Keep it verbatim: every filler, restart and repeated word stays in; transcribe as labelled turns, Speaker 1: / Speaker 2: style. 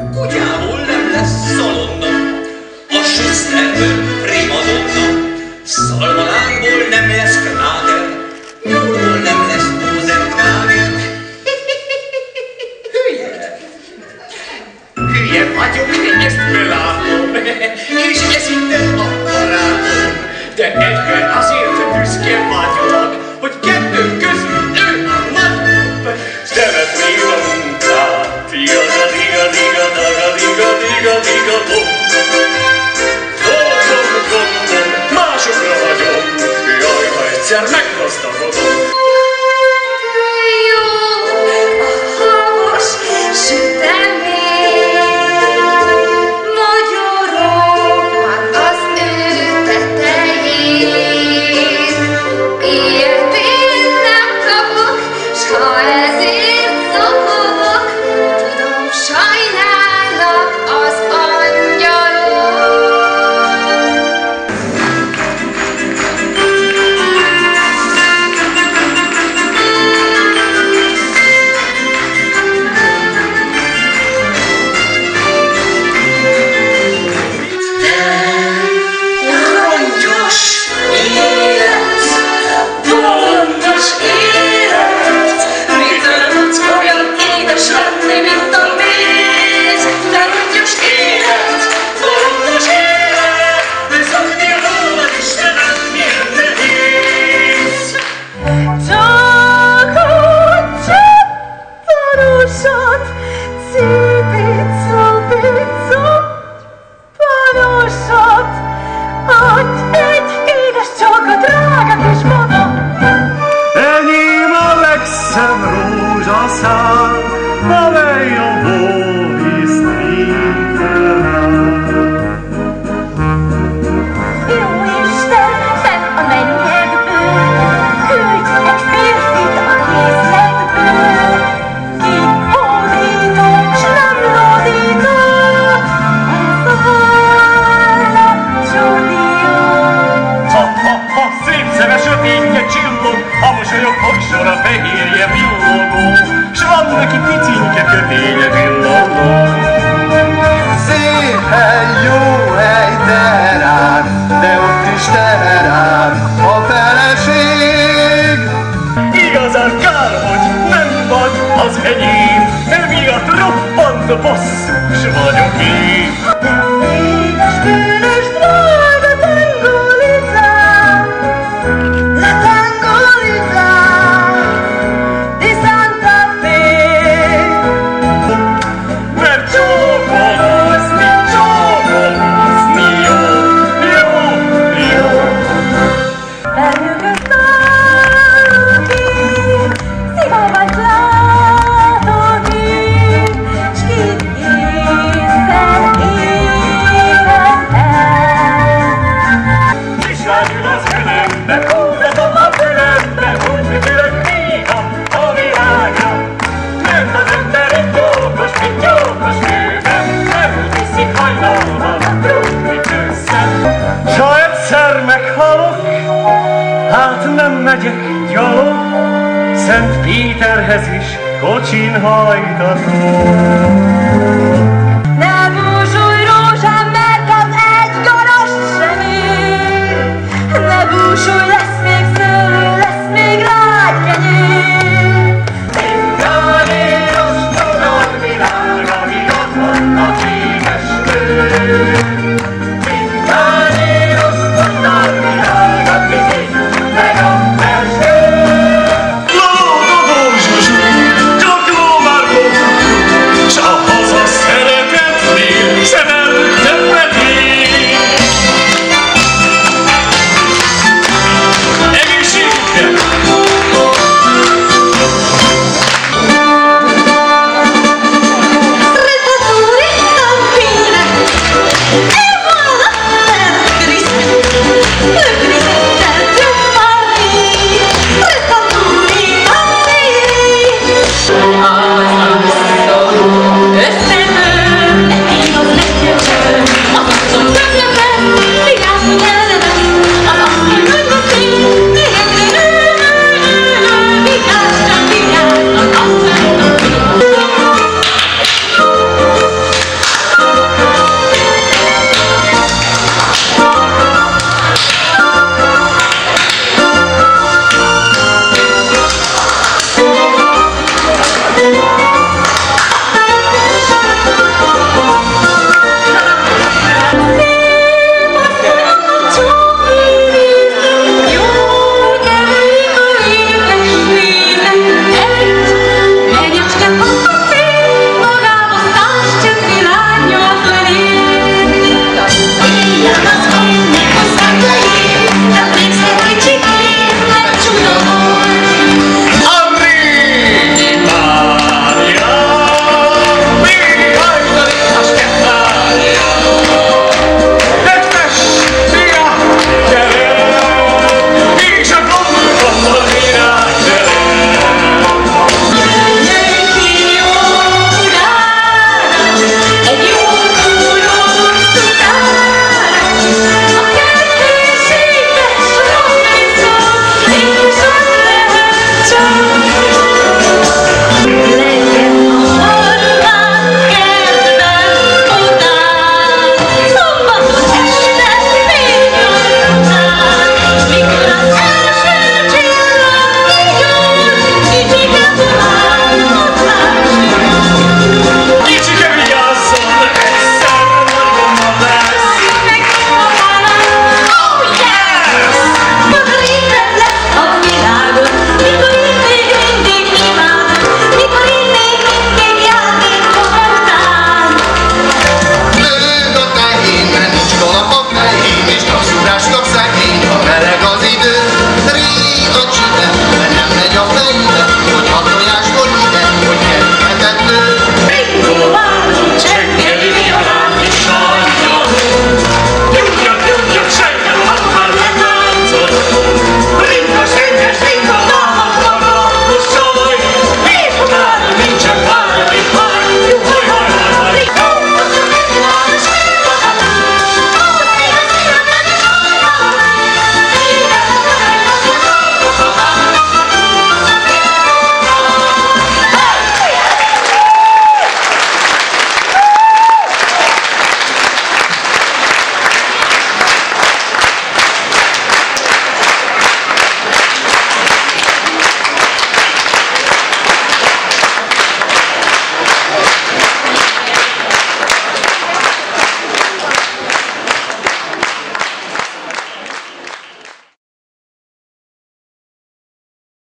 Speaker 1: Kutyából nem lesz szalonna, a Schusterből primadonna, Szalmalánból nem lesz Knáger, nyúlból nem lesz Rosenknáger. Hülye! Hülye vagyok, ezt belátom, és ez innen a barátom. De egykor azért büszke vagyok, hogy kettő közül ő a nagyobb. Szeretném a munkát, tiga diga diga daga diga diga diga dom. Dom dom dom dom, másokra hagyom, jaj, ha egyszer meggazdagodom.
Speaker 2: Jó, a havas sütemény, magyarokat az ő tetején. Ilyet én nem kapok, s ha ezért zokogok, tudom, sajnálnak az angyalok. Rongyos élet, bolondos élet, mitől tudsz olyan édes lenni, mint a víz? De rongyos élet, bolondos élet, szokni rólad Istenem, milyen nehéz. Csak a csattanósat, cipico-pico panosat, adj egy édes csókot, drága kis mama!
Speaker 3: Enyém a legszebb rózsaszál, amely a hóvízt ételel.
Speaker 2: Jó Isten, fenn a mennyekből, küldj egy férfit a részletből, ki hódító, s nem lódító, ez a Csudia.
Speaker 3: Ha, ha, ha, szép szeme sötétje csillog, a mosolyog fogsora fehérje villogó, s van neki picinke kötélye villogó. Szép hely, jó hely, terán, de ott is terán a feleség. Igazán kár, hogy nem vagy az enyém, emiatt roppant bosszús vagyok én.
Speaker 2: Édes, bűnös, drága tangolizám, la tangolizám, di Santa Fe.
Speaker 3: Mert csókolózni, csókolózni jó, jó, jó.
Speaker 2: Eljögött náluk én, szívomat látok én, s kit észre éven el.
Speaker 3: Kislányul az fülembe, húzatom a fülembe, úgy működök néha a világra. Mert az ember egy gyókos, mint gyókos műben, nem úgy viszik hajnalban a krumlit össze. S ha egyszer meghalok, hát nem megyek gyalog, Szent Péterhez is kocsin hajtatok.